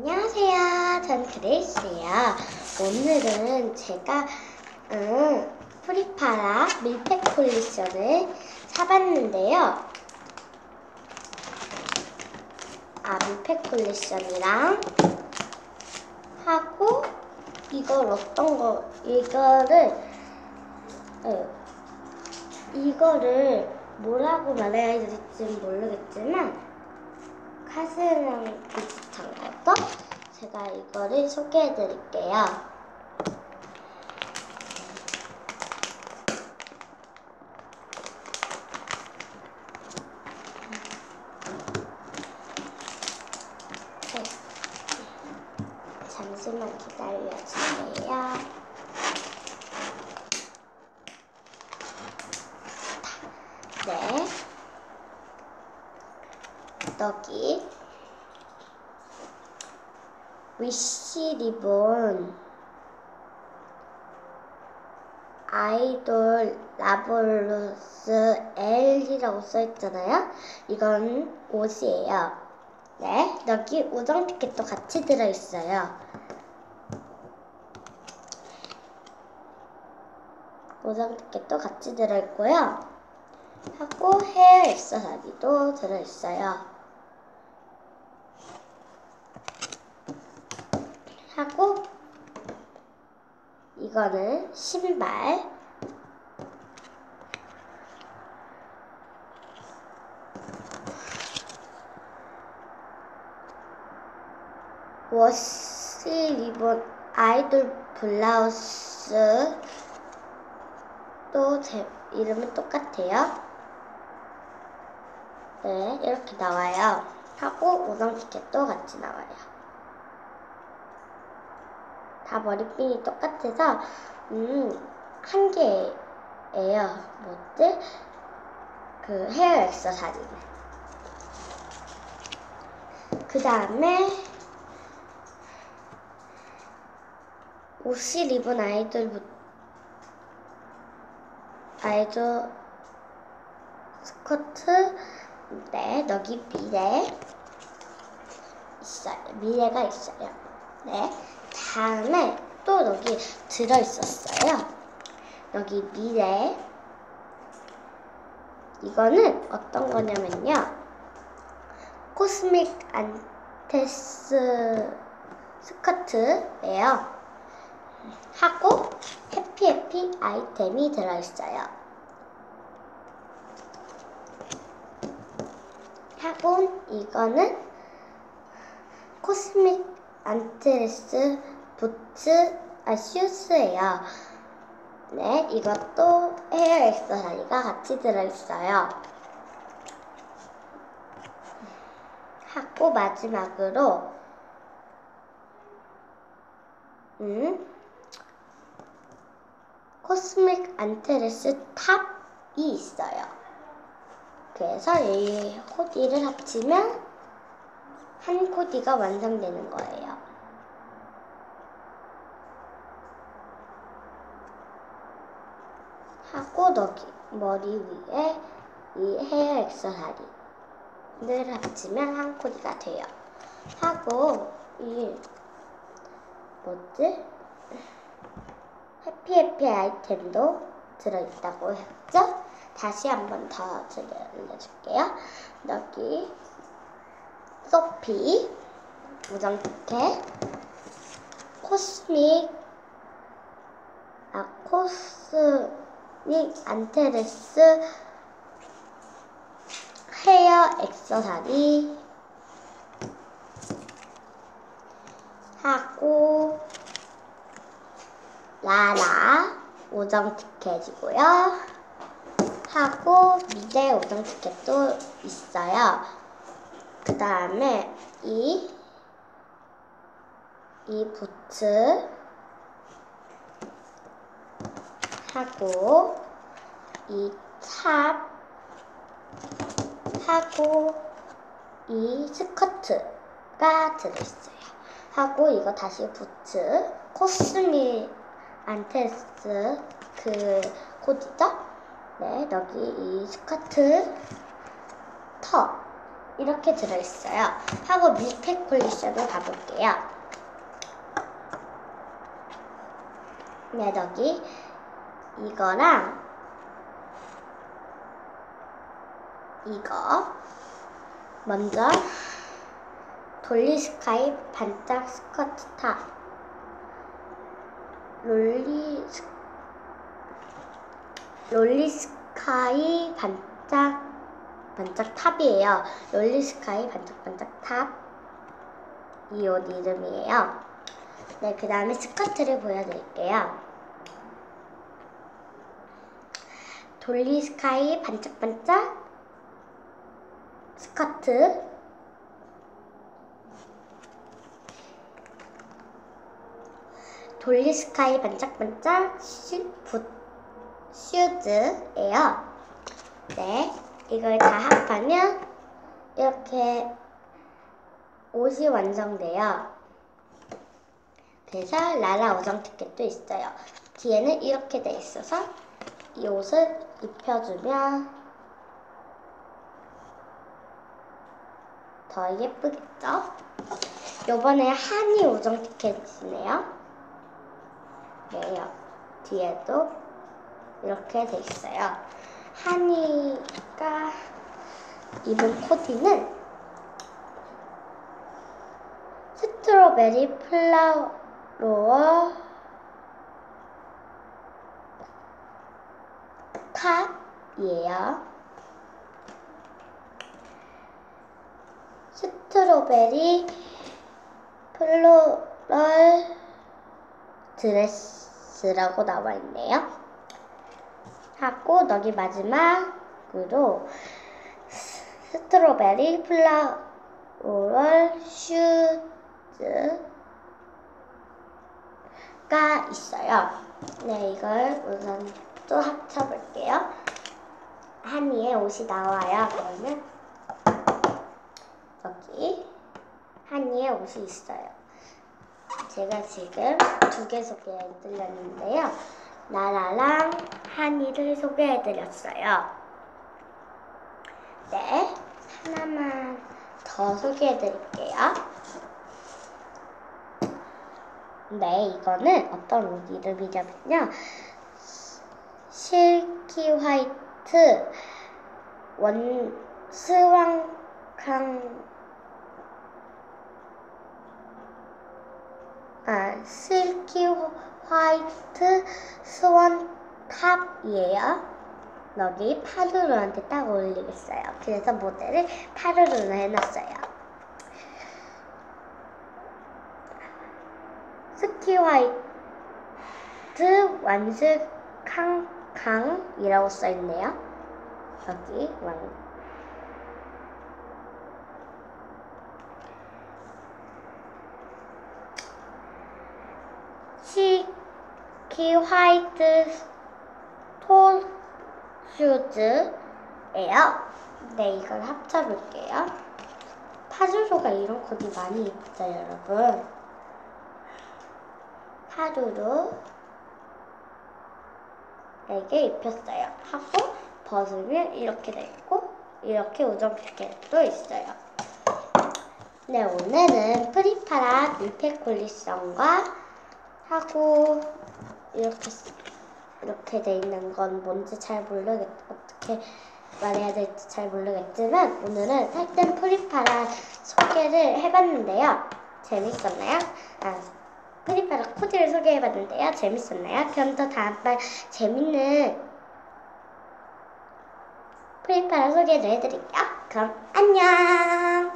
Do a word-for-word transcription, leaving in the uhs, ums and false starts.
안녕하세요. 전 그레이스예요. 오늘은 제가 음, 프리파라 밀폐 콜렉션을 사봤는데요. 아, 밀폐 콜렉션이랑 하고 이걸 어떤 거 이거를 어, 이거를 뭐라고 말해야 될지는 모르겠지만 카스랑 비슷한 거죠? 제가 이거를 소개해 드릴게요. 네. 잠시만 기다려주세요. 네. 여기 위시 리본 아이돌 라볼루스 엘이라고 써있잖아요. 이건 옷이에요. 네, 여기 우정 티켓도 같이 들어있어요. 우정 티켓도 같이 들어있고요. 하고 헤어 액세서리도 들어있어요. 하고 이거는 신발, 워시 리본 아이돌 블라우스 또 제 이름은 똑같아요. 네, 이렇게 나와요. 하고 우정 티켓도 같이 나와요. 다 머리핀이 똑같아서 음, 한 개예요. 뭐지? 그 헤어 액세서리는. 그 다음에 옷이 입은 아이돌 아이돌 스커트. 네, 여기 미래 있어요. 미래가 있어요. 네. 다음에 또 여기 들어있었어요. 여기 미래. 이거는 어떤 거냐면요. 코스믹 안테스 스커트예요. 하고 해피해피 아이템이 들어있어요. 하고 이거는 코스믹 안테스 부츠, 아, 슈즈예요. 네, 이것도 헤어 액세서리가 같이 들어있어요. 하고 마지막으로 음, 코스믹 안테레스 탑이 있어요. 그래서 이 코디를 합치면 한 코디가 완성되는 거예요. 하고 여기 머리 위에 이 헤어 액세서리를 합치면 한 코디가 돼요. 하고 이 뭐지? 해피해피 아이템도 들어있다고 했죠? 다시 한 번 더 알려줄게요. 여기 소피 우정 티켓, 코스믹 아 코스믹 안테레스 헤어 액세서리 하고 라라 우정 티켓이고요. 하고 미래 우정 티켓도 있어요. 그 다음에 이, 이 부츠 하고 이 탑 하고 이 스커트가 들어있어요. 하고 이거 다시 부츠 코스믹 안테스 그 코디죠? 네, 여기 이 스커트 턱 이렇게 들어있어요. 하고 밀폐 콜리션을 봐볼게요. 네, 여기 이거랑 이거 먼저 돌리 스카이 반짝 스커트 탑 롤리 스 롤리 스카이 반짝 반짝 탑이에요. 롤리 스카이 반짝 반짝 탑. 이 옷 이름이에요. 네, 그 다음에 스커트를 보여드릴게요. 돌리 스카이 반짝 반짝 스커트. 돌리 스카이 반짝반짝 슈, 붓, 슈즈예요. 네, 이걸 다 합하면 이렇게 옷이 완성돼요. 그래서 라라 우정 티켓도 있어요. 뒤에는 이렇게 돼 있어서 이 옷을 입혀주면 더 예쁘겠죠? 요번에 한이 우정 티켓이네요. 네, 뒤에도 이렇게 돼 있어요. 한이가 입은 코디는 스트로베리 플라워 탑이에요. 스트로베리 플로럴 드레스라고 나와 있네요. 하고 여기 마지막으로 스트로베리 플라워럴 슈즈가 있어요. 네, 이걸 우선 또 합쳐볼게요. 한이의 옷이 나와요. 그러면 여기 한이의 옷이 있어요. 제가 지금 두 개 소개해드렸는데요. 나라랑 한이를 소개해드렸어요. 네, 하나만 더 소개해드릴게요. 네, 이거는 어떤 옷 이름이냐면요. 실키 화이트 원 스왕캉 아, 실키 화이트 스원 탑이에요. 여기 파르르한테 딱 어울리겠어요. 그래서 모델을 파르르로 해놨어요. 스키 화이트 완스 캉캉이라고 써있네요. 여기 왕 시키 화이트 톨 슈즈예요. 네, 이걸 합쳐볼게요. 파주로가 이런 코디 많이 입죠, 여러분. 파주로 에게 입혔어요. 하고 벗으면 이렇게 돼 있고 이렇게 우정 피켓도 있어요. 네, 오늘은 프리파라 밀폐 콜리션과 하고 이렇게 이렇게 돼 있는 건 뭔지 잘 모르겠 어떻게 말해야 될지 잘 모르겠지만 오늘은 살땐 프리파라 소개를 해봤는데요. 재밌었나요? 아, 프리파라 코디를 소개해봤는데요. 재밌었나요? 그럼 또 다음번 재밌는 프리파라 소개를 해드릴게요. 그럼 안녕.